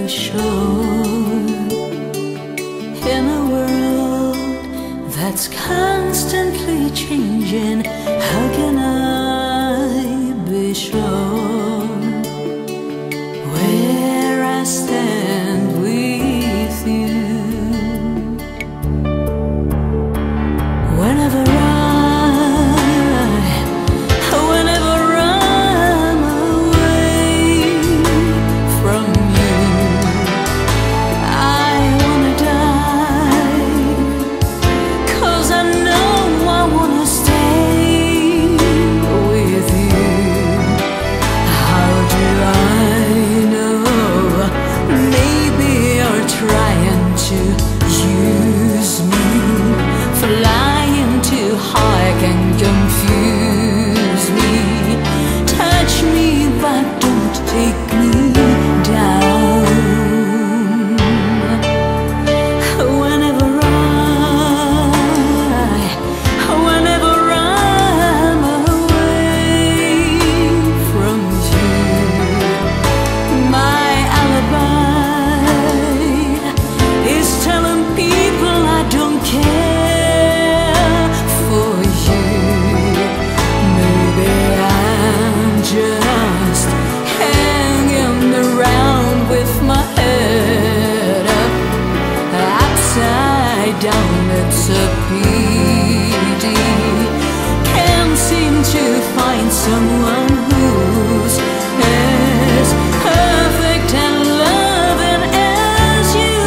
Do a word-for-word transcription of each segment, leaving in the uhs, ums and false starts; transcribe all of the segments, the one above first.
sure in a world that's constantly changing? How can I be sure where I stand with you? Whenever I down, it's a pity. Can't seem to find someone who's as perfect and loving as you.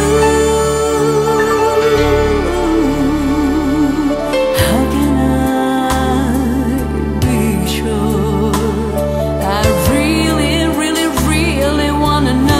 How can I be sure? I really, really, really wanna know.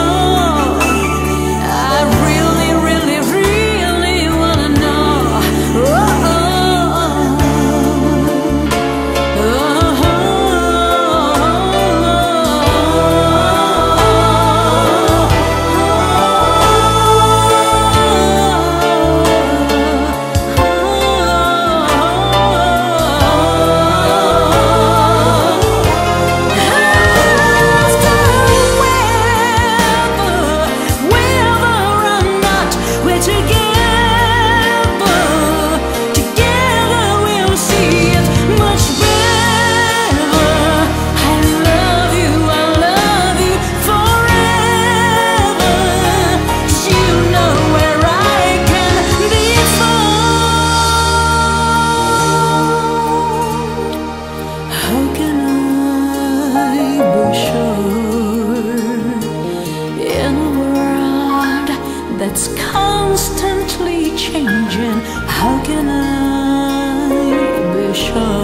That's constantly changing. How can I be sure?